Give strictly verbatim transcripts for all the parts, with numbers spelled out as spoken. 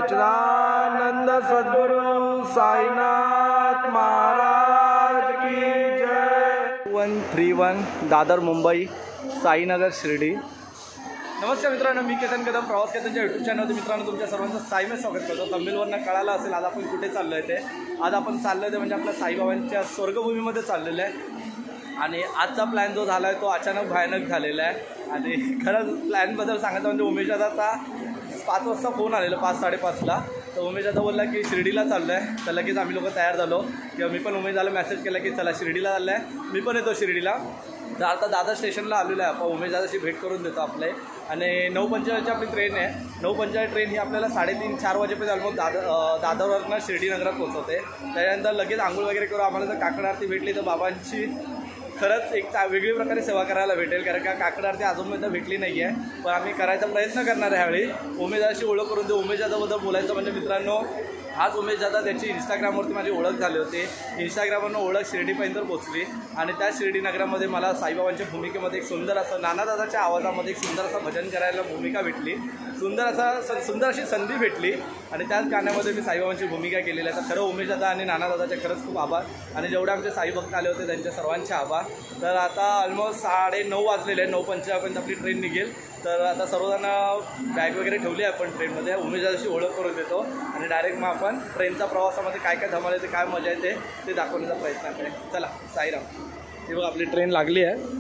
सच्चिदानंद सद्गुरु साईनाथ महाराज की जय। One three one Dadar Mumbai Sainagar Shirdi. नमस्कार मित्रांनो, मी केतन कदम प्रवास केतनच्या यूट्यूब चॅनलवर मित्रांनो तुमच्या सर्वांचं साईमे स्वागत करतो। तमिळवरनं कळालं असेल आज आपण कुठे चाललो आहे ते। आज आपण चाललो आहे म्हणजे आपल्या साईबाबांच्या स्वर्गभूमीमध्ये चाललेलं आहे आणि आजचा प्लॅन जो झाला आहे तो अचानक भयानक झालेला आहे। आणि खरंच प्लॅनबद्दल सांगायचं म्हणजे उमेश दादाचा पाच वाजता फोन आलेला, पाच साडेपाचला। तर उमेश दादा बोलला की शिर्डीला चाललो आहे। तर लगेच आम्ही लोक तयार झालो किंवा मी पण उमेश दादाला मेसेज केला की चला शिर्डीला चाललं आहे, मी पण येतो शिर्डीला। तर आता दादर स्टेशनला आलेलो आहे आपण, उमेश दादाशी भेट करून देतो आपले। आणि नऊ पंचेचाळीसची आपली ट्रेन आहे। नऊ पंचेचाळीस ट्रेन ही आपल्याला साडेतीन चार वाजेपर्यंत ऑलमोस्ट दादर दादरवरनं शिर्डी नगरात पोहोचवते। त्याच्यानंतर लगेच आंघोळ वगैरे करू। आम्हाला जर काकड आरती भेटली तर बाबांची खरंच एक वेगळी प्रकारे सेवा करायला भेटेल, कारण का काकड आरती अजूनपर्यंत भेटली नाही आहे, पण आम्ही करायचा प्रयत्न करणार आहे ह्यावेळी। उमेश दादाशी ओळख करून देऊ। उमेश दादाबद्दल बोलायचं म्हणजे मित्रांनो, हाच उमेश दादा त्याची इंस्टाग्रामवरती माझी ओळख झाली होती। इंस्टाग्रामवरनं ओळख शिर्डीपर्यंत पोचली आणि त्या शिर्डी नगरामध्ये मला साईबाबांच्या भूमिकेमध्ये एक सुंदर असं नाना दादाच्या आवाजामध्ये एक सुंदर असं भजन करायला भूमिका भेटली, सुंदर असा सुंदर अशी संधी भेटली आणि त्याच गाण्यामध्ये मी साईबाबांची भूमिका केलेली आहे। तर खरं उमेश दादा आणि नाना दादाचे खरंच खूप आभार आणि जेवढे आमचे साई भक्त आले होते त्यांच्या सर्वांचे आभार। तर आता ऑलमोस्ट साडे नऊ वाजलेले आहे, नऊ पंचेचाळीसपर्यंत आपली ट्रेन निघेल। तर आता सर्वजण बॅग वगैरे ठेवली आहे आपण ट्रेनमध्ये। उमेश दादाशी ओळख करून देतो आणि डायरेक्ट मग आपण ट्रेनच्या प्रवासामध्ये काय काय धमाल येते, काय मजा येते ते दाखवण्याचा प्रयत्न करेल। चला साईराम। ही बघ आपली ट्रेन लागली आहे।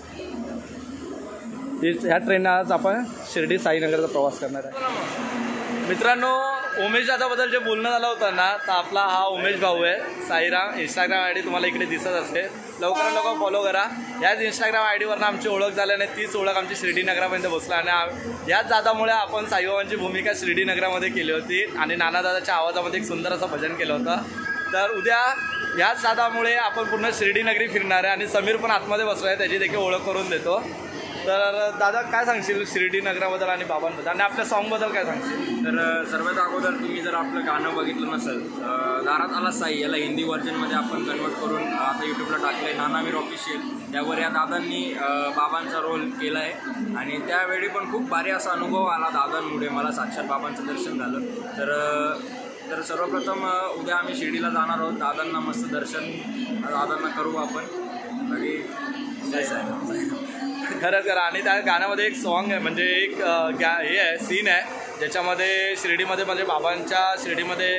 ह्या ट्रेन आज आपण शिर्डी साईनगरचा प्रवास करणार आहे। मित्रांनो, उमेश दादाबद्दल जे बोलणं झालं होतं ना, तर आपला हा उमेश भाऊ आहे साईराम। इंस्टाग्राम आय डी तुम्हाला इकडे दिसत असते, लवकरात लवकर फॉलो करा। याच इंस्टाग्राम आय डीवरनं आमची ओळख झाल्याने तीच ओळख आमची शिर्डी नगरापर्यंत बसला आणि याच दादामुळे आपण साईबाबांची भूमिका शिर्डी नगरामध्ये केली होती आणि नाना दादाच्या आवाजामध्ये एक सुंदर असं भजन केलं होतं। तर उद्या याच दादामुळे आपण पूर्ण शिर्डी नगरी फिरणार आहे आणि समीर पण आतमध्ये बसला आहे, त्याची देखील ओळख करून देतो। तर दादा काय सांगशील शिर्डी नगराबद्दल आणि बाबांबद्दल आणि आपल्या सॉन्गबद्दल काय सांगशील? तर सर्वात अगोदर तुम्ही जर आपलं गाणं बघितलं नसेल, दारात आला साई याला हिंदी व्हर्जनमध्ये आपण कन्वर्ट करून आता यूट्यूबला टाकलं आहे, नानावीर ऑफिशियल। त्यावर या दादांनी बाबांचा रोल केला आहे आणि त्यावेळी पण खूप भारी असा अनुभव आला दादांमुळे, मला साक्षात बाबांचं दर्शन झालं। तर तर सर्वप्रथम उद्या आम्ही शिर्डीला जाणार आहोत, दादांना मस्त दर्शन दादांना करू आपण आणि जय साई। खरं खरं आणि त्या गाण्यामध्ये एक सॉन्ग आहे, म्हणजे एक गा हे आहे सीन आहे ज्याच्यामध्ये शिर्डीमध्ये म्हणजे बाबांच्या शिर्डीमध्ये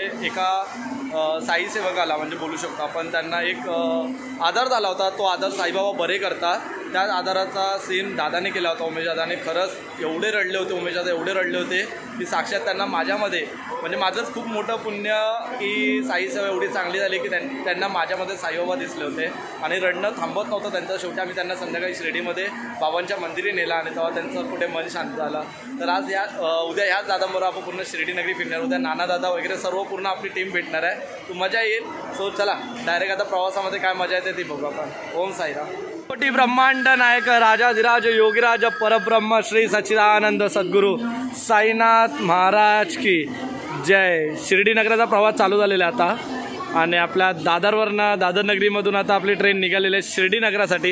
एका साई सेवकाला म्हणजे बोलू शकतो आपण, त्यांना एक आधार झाला होता। तो आधार साईबाबा बरे करतात, त्या आधाराचा सीन दादाने केला होता उमेश दादाने। खरंच एवढे रडले होते उमेश दादा, एवढे रडले होते की साक्षात त्यांना माझ्यामध्ये म्हणजे माझंच खूप मोठं पुण्य की साई सेवा एवढी चांगली झाली की त्यांना माझ्यामध्ये साईबाबा दिसले होते आणि रडणं थांबत नव्हतं त्यांचं। शेवटी आम्ही त्यांना संध्याकाळी शिर्डीमध्ये बाबांच्या मंदिरी नेला आणि तेव्हा त्यांचं कुठे मन शांत झालं। तर आज या उद्या ह्याच दादाबरोबर आपण पूर्ण शिर्डी नगरी फिरणार। उद्या नाना दादा वगैरे सर्व पूर्ण आपली टीम भेटणार आहे, तो मजा येईल। सो चला डायरेक्ट आता प्रवासामध्ये काय मजा येते ती बघू आपण। ओम साईराम। कोटी ब्रह्मांड नायक राजाधिराज योगीराज परब्रह्म श्री सच्चिदानंद सद्गुरु साईनाथ महाराज की जय। शिर्डी नगराचा प्रवास चालू झालेला आहे आता आणि आपल्या दादरवरनं दादर नगरीमधून आता आपली ट्रेन निघालेली आहे शिर्डी नगरासाठी।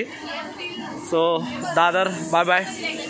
So Dadar bye bye.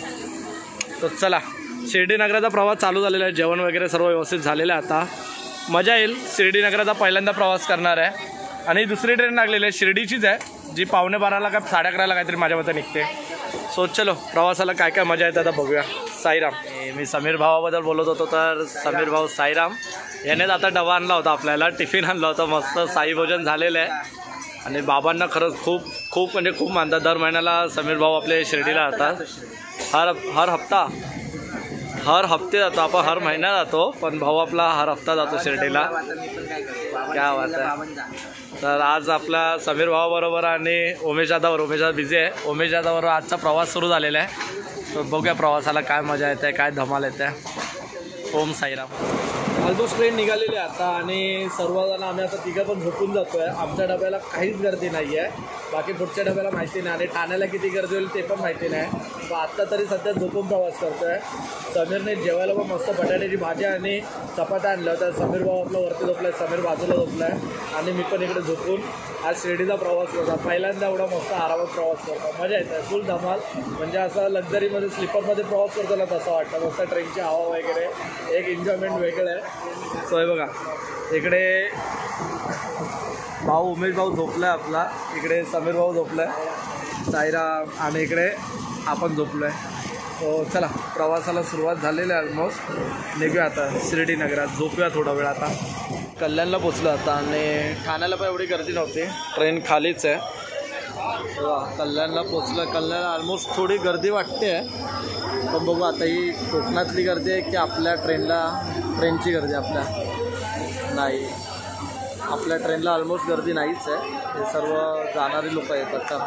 तर चला शिर्डी नगराचा प्रवास चालू झालेला आहे, जेवण वगैरे सर्व व्यवस्थित झालेलं आहे। आता मजा येईल। शिर्डी नगराचा पहिल्यांदा प्रवास करणार आहे आणि दुसरी ट्रेन लागलेली आहे शिर्डीचीच आहे, जी पावणे बाराला का साडे अकराला काहीतरी माझ्या मते निघते। सो चलो प्रवासाला काय काय मजा येते आता बघूया। साईराम। मी समीर भावाबद्दल बोलत होतो, तर समीर भाऊ साईराम यानेच आता डबा आणला होता, आपल्याला टिफिन आणला होता, मस्त साई भोजन झालेलं आहे आणि बाबांना खरंच खूप खूप म्हणजे खूप मानतात। दर महिन्याला समीर भाऊ आपले शिर्डीला जातात, हर हर हप्ता हर हप्ते जातो आपण, हर महिना जातो, पण भाऊ आपला हर हप्ता जातो शिर्डीला। क्या बात आहे। तर आज आपला समीर भावाबरोबर आणि उमेश दादावर, उमेश दादा बिझी आहे, उमेश दादाबरोबर आजचा प्रवास सुरू झालेला आहे। तर बघूया प्रवासाला काय मजा येते, काय धमाल येते। ओम साईराम। ऑलमोस्ट ट्रेन निघालेली आहे आता आणि सर्वजण आम्ही आता तिघं पण झोपून जातो आहे। आमच्या डब्याला काहीच गर्दी नाही आहे बाकी पुढच्या डब्याला माहिती नाही आणि ठाण्याला किती गर्दी होईल ते पण माहिती नाही. पण आत्ता तरी सध्या झोपून प्रवास करतो आहे. समीरने जेवायला पण मस्त बटाट्याची भाजी आणि चपात्या आणल्या होत्या. समीर भाऊ आपला वरती झोपला आहे, समीर बाजूला झोपला आहे आणि मी पण इकडे झोपून आज शिर्डीचा प्रवास करतो. पहिल्यांदा एवढा मस्त आरामात प्रवास करतो, मजा येते, फुल धमाल. म्हणजे असं लक्झरीमध्ये स्लीपरमध्ये प्रवास करतो ना तसं वाटतं. मस्त ट्रेनची हवा वगैरे एक एन्जॉयमेंट वेगळं आहे. सो हे बघा इकडे भाऊ उमेश भाऊ झोपला आहे आपला, इकडे समीर भाऊ झोपला आहे, साईराम आणि इकडे आपण झोपलो आहे. तो चला प्रवासाला सुरुवात झालेली आहे ऑलमोस्ट. निघूया आता शिर्डी नगरात, झोपूया थोडा वेळ. आता कल्याणला पोचलो आता आणि ठाण्याला पण एवढी गर्दी नव्हती, ट्रेन खालीच आहे. कल्याणला पोचलं. कल्याणला ऑलमोस्ट थोडी गर्दी वाटते आहे, पण बघू आता ही कोकणातली गर्दी आहे की आपल्या ट्रेनला ट्रेनची गर्दी आपल्या नाही. आपल्या ट्रेनला ऑलमोस्ट गर्दी नाहीच आहे, हे सर्व जाणारी लोक येतात. चला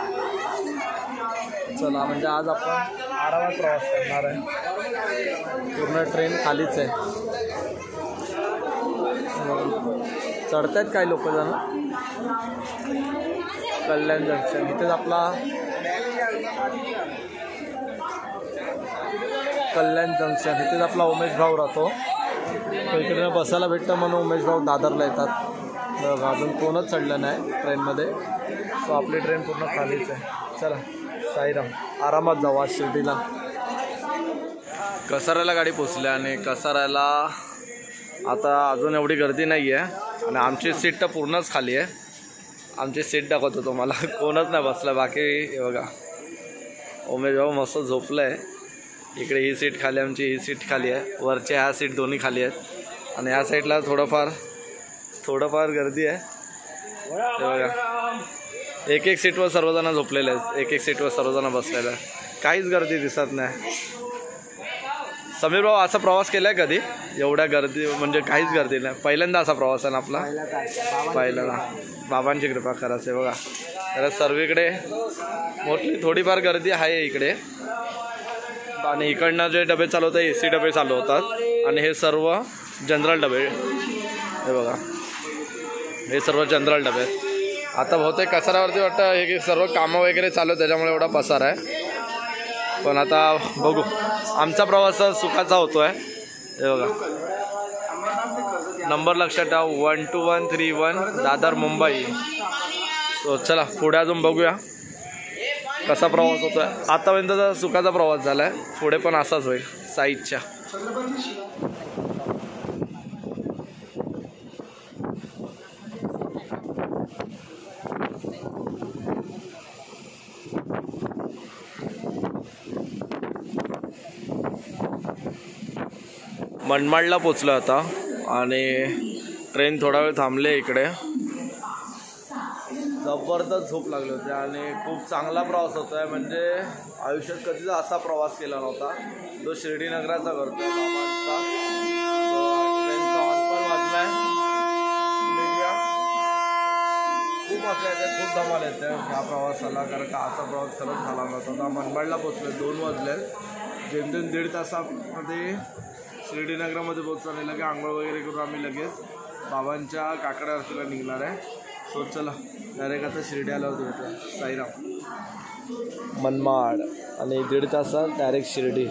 चला म्हणजे आज आपण आरामात प्रवास करणार आहे. पूर्ण ट्रेन खालीच आहे. चढत आहेत काही लोक जण. कल्याण जंक्शन इथेच आपला कल्याण जंक्शन इथेच आपला उमेश भाऊ राहतो. इकडे बसायला भेटतं म्हणून उमेश भाऊ दादरला येतात. अजून कोणच चढलं नाही ट्रेनमध्ये. सो आपली ट्रेन पूर्ण खालीच आहे. चला साईराम, आरामात जाऊ आज शिर्डीला. कसाऱ्याला गाडी पोचली आणि कसाऱ्याला आता अजून एवढी गर्दी नाही आहे आणि आमची सीट तर पूर्णच खाली आहे. आमची सीट दाखवतो तुम्हाला, कोणच नाही बसलं. बाकी बघा उमेश भाऊ मस्त झोपलं आहे. इकडे ही सीट खाली, आमची ही सीट खाली आहे. वरच्या ह्या सीट दोन्ही खाली आहेत आणि ह्या साईडला थोडंफार थोडंफार गर्दी आहे. बघा एक एक सीटवर सर्वजण झोपलेले आहेत, एक एक सीटवर सर्वजण बसलेले आहेत. काहीच गर्दी दिसत नाही. समीर भाऊ असा प्रवास केला आहे कधी एवढ्या गर्दी, म्हणजे काहीच गर्दी नाही, पहिल्यांदा असा प्रवास आहे ना आपला? पहिल्यांदा. बाबांची कृपा करायचे. बघा तर सर्वीकडे मोस्टली थोडीफार गर्दी आहे इकडे आणि इकडनं जे डबे चालू होतात ए सी डबे चालू होतात आणि हे सर्व जनरल डबे. हे बघा हे सर्व जनरल डबे आहेत. आता बहुतेक कसाऱ्यावरती वाटतं हे की सर्व कामं वगैरे चालू आहेत त्याच्यामुळे एवढा पसार आहे. पण आता बघू, आमचा प्रवास सुखाचा होतो आहे. हे बघा नंबर लक्षात ठेवा, one two one three one Dadar Mumbai. So चला पुढे अजून बघूया कसा प्रवास होतो आहे. आतापर्यंतचा सुखाचा प्रवास झाला आहे, पुढे पण असाच होईल साईजच्या. मनमाडला पोचलो आता आणि ट्रेन थोडा वेळ थांबले इकडे. जबरदस्त झोप लागली होती आणि खूप चांगला प्रवास होतो आहे. म्हणजे आयुष्यात कधीच असा प्रवास केला नव्हता जो शिर्डी नगराचा करतो बाबांचा. ट्रेनचा हॉर्न पण वाजला आहे. खूप मजा येते, खूप धमाल येते ह्या प्रवासाला, कारण का असा प्रवास खरंच झाला नव्हता. आता मनमाडला पोचले, दोन वाजले. जेमतेम दीड तासामध्ये शिर्डी नगरामध्ये पोचतो आणि लगेच आंघोळ वगैरे करून आम्ही लगेच बाबांच्या काकडा आरतीला निघणार आहे. सो चला डायरेक्ट आता शिर्डी आल्यावर भेटूया. साईराम, मनमाड आणि दीड तासात डायरेक्ट शिर्डी.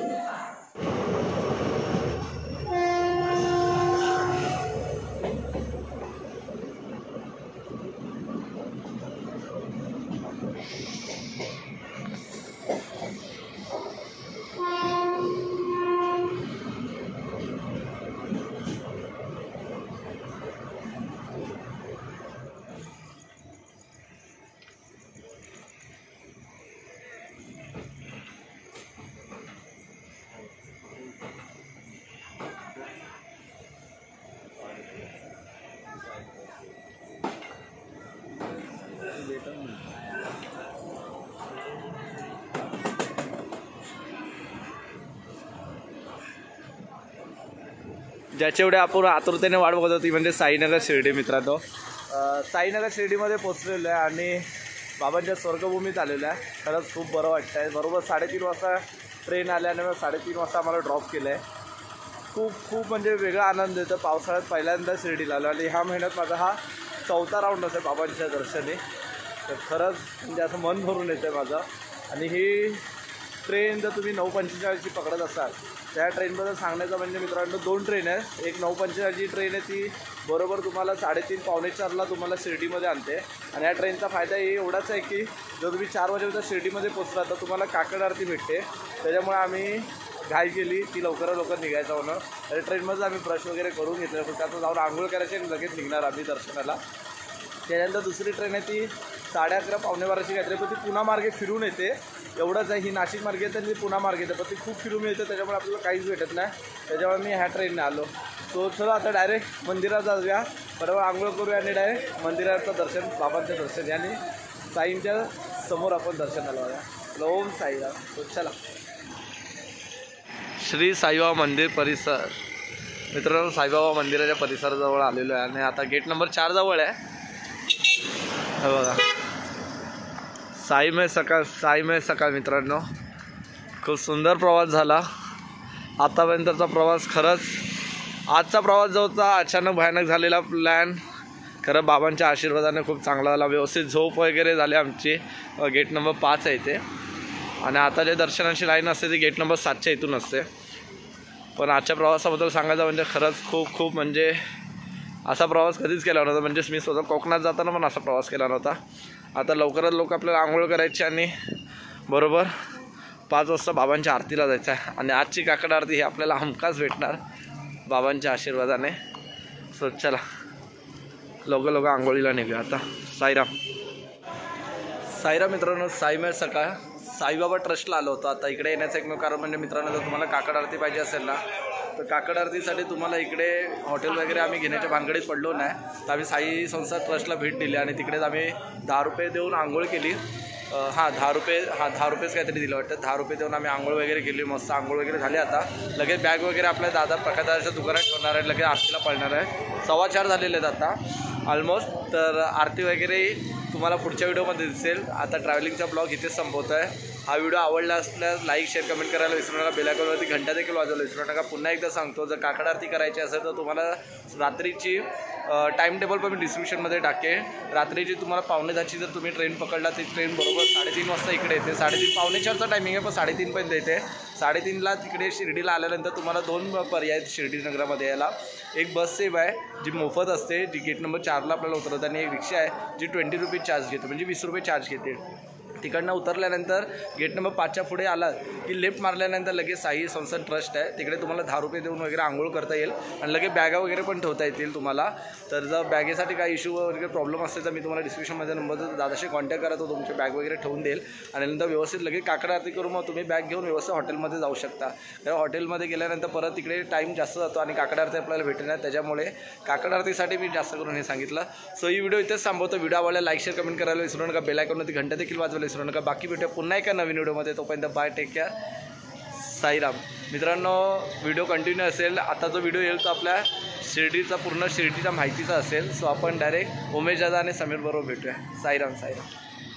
ज्याची एवढे आपण आतुरतेने वाट बघत होती म्हणजे साईनगर शिर्डी. मित्रांनो साईनगर शिर्डीमध्ये पोचलेलो आहे आणि बाबांच्या स्वर्गभूमीत आलेलो आहे. खरंच खूप बरं वाटतं आहे. बरोबर साडेतीन वाजता ट्रेन आल्याने मग साडेतीन वाजता आम्हाला ड्रॉप केलं आहे. खूप खूप म्हणजे वेगळा आनंद येतो. पावसाळ्यात पहिल्यांदा शिर्डीला आलो आणि ह्या महिन्यात माझा हा चौथा राऊंड असेल बाबांच्या दर्शनी. तर खरंच म्हणजे असं मन भरून येतं आहे माझं. आणि ही ट्रेन जर तुम्ही नऊ पंचेचाळीसची पकडत असाल, त्या ट्रेनबद्दल सांगण्याचं म्हणजे मित्रांनो दोन ट्रेन आहे. एक नऊ पंचेचाळीसची ट्रेन आहे, ती बरोबर तुम्हाला साडेतीन पावणे चारला तुम्हाला शिर्डीमध्ये आणते. आणि या ट्रेनचा फायदा हे एवढाच आहे की जर तुम्ही चार वाजेपर्यंत शिर्डीमध्ये पोचला तर तुम्हाला काकड आरती भेटते. त्याच्यामुळे आम्ही घाई केली ती लवकरात लवकर निघायचं म्हणून. तर ट्रेनमध्येच आम्ही ब्रश वगैरे करून घेतलं, फक्त आता जाऊन आंघोळ करायची आणि लगेच निघणार आम्ही दर्शनाला. त्यानंतर दुसरी ट्रेन आहे ती साडे अकरा पावणे बाराची काहीतरी, पण ती पुणा मार्गे फिरून येते. एवढंच आहे, ही नाशिक मार्गे येते आणि ती पुणा मार्गे येते, पण ती खूप फिरून येते, त्याच्यामुळे आपल्याला काहीच भेटत नाही. त्याच्यामुळे मी ह्या ट्रेनने आलो. सो चला आता डायरेक्ट मंदिरात जाऊया, बरोबर आंघोळ करूया आणि डायरेक्ट मंदिराचं दर्शन, बाबांचं दर्शन आणि साईंच्या समोर आपण दर्शनाला जाऊया. ओम साईराम. सो चला. श्री साईबाबा मंदिर परिसर. मित्रांनो साईबाबा मंदिराच्या परिसराजवळ आलेलो आहे आणि आता गेट नंबर चार जवळ आहे. हे बघा साई में सकाळ, साई में सकाळ. मित्रांनो खूप सुंदर प्रवास झाला आतापर्यंतचा प्रवास. खरंच आजचा प्रवास जो होता अचानक भयानक झालेला प्लॅन, खरं बाबांच्या आशीर्वादाने खूप चांगला झाला. व्यवस्थित झोप वगैरे झाली आमची. गेट नंबर पाच आहे इथे आणि आता जे दर्शनाची लाईन असते ती गेट नंबर सातच्या इथून असते. पण आजच्या प्रवासाबद्दल सांगायचं म्हणजे खरंच खूप खूप म्हणजे असा प्रवास कधीच केला नव्हता. म्हणजे मी स्वतः कोकणात जाताना पण असा प्रवास केला नव्हता. आता लवकरात लवकर आपल्याला आंघोळ करायची आणि बरोबर पाच वाजता बाबांच्या आरतीला जायचं आहे. आणि आजची काकड आरती ही आपल्याला हमखास भेटणार बाबांच्या आशीर्वादाने. सो चला लवकर लवकर आंघोळीला निघूया आता. साईराम. साईराम मित्रांनो. साई में सकाळ साईबाबा ट्रस्टला आलो होतो. आता इकडे येण्याचं एकमेव कारण म्हणजे मित्रांनो जर तुम्हाला काकड आरती पाहिजे असेल ना तर काकड आरतीसाठी तुम्हाला इकडे हॉटेल वगैरे आम्ही घेण्याच्या भानगडीत पडलो नाही. तर आम्ही साई संस्था ट्रस्टला भेट दिली आणि तिकडेच आम्ही दहा रुपये देऊन आंघोळ केली. हां दहा रुपये हां दहा रुपयेच काहीतरी दिलं वाटतं. दहा रुपये देऊन आम्ही आंघोळ वगैरे केली. मस्त आंघोळ वगैरे झाली. आता लगेच बॅग वगैरे आपल्या दादा प्रकाशदाच्या दुकानात ठेवणार आहे. लगेच आरतीला पळणार आहे. सव्वा चार झालेले आहेत आता ऑलमोस्ट. तर आरती वगैरे तुम्हाला पुढच्या व्हिडिओमध्ये दिसेल. आता ट्रॅव्हलिंगचा ब्लॉग इथेच संपवतो आहे. हा व्हिडिओ आवडला असल्यास लाईक शेअर कमेंट करायला विसरू नका. बेल आयकॉनवरती घंटा देखील वाजवायला विसरू नका. पुन्हा एकदा सांगतो जर काकड आरती करायची असेल तर तुम्हाला रात्रीची टाईम टेबल पण मी डिस्क्रिप्शनमध्ये टाकेन. रात्रीची तुम्हाला पावणे दहाची जर तुम्ही ट्रेन पकडला ती ट्रेन बरोबर साडेतीन वाजता इकडे येते. साडेतीन पावणे चारचा टायमिंग आहे पण साडेतीनपर्यंत येते. साडेतीनला तिकडे शिर्डीला आल्यानंतर तुम्हाला दोन पर्याय आहेत शिर्डी नगरामध्ये यायला. एक बस सेवा आहे जी मोफत असते, जी गेट नंबर चारला आपल्याला उतरवते. आणि एक रिक्षा आहे जी ट्वेंटी रुपीज चार्ज घेते, म्हणजे वीस रुपये चार्ज घेते. तिकडनं उतरल्यानंतर गेट नंबर पाचच्या पुढे आलात की लेफ्ट मारल्यानंतर लगेच साई संस्थान ट्रस्ट आहे. तिकडे तुम्हाला दहा रुपये देऊन वगैरे आंघोळ करता येईल आणि लगेच बॅगा वगैरे पण ठेवता येतील तुम्हाला. तर जर बॅगेसाठी काही इश्यू वगैरे प्रॉब्लेम असते तर मी तुम्हाला डिस्क्रिप्शनमध्ये नंबर दादाशी कॉन्टॅक्ट करा, तो तुमची बॅग वगैरे ठेवून देईल. आणि नंतर व्यवस्थित लगेच काकड आरती करून मग तुम्ही बॅग घेऊन व्यवस्थित हॉटेलमध्ये जाऊ शकता. तर हॉटेलमध्ये गेल्यानंतर परत तिकडे टाईम जास्त जातो आणि काकड आरती आपल्याला भेटणार. त्याच्यामुळे काकड आरतीसाठी मी जास्त करून हे सांगितलं. सो ही व्हिडिओ इथेच थांबवतो. व्हिडिओ आवडला लाईक शेअर कमेंट करायला विसरू नका. बेल आयकॉनवरती घंटा देखील वाजवायला विसरू नका. बाकी भेटूया पुन्हा एका नवीन व्हिडिओमध्ये. तोपर्यंत बाय, टेक केअर, साईराम. मित्रांनो व्हिडिओ कंटिन्यू असेल. आता जो व्हिडिओ येईल तो आपल्या शिर्डीचा पूर्ण शिर्डीच्या माहितीचा असेल. सो आपण डायरेक्ट उमेश दादा आणि समीर बरोबर भेटूया. साईराम साईराम.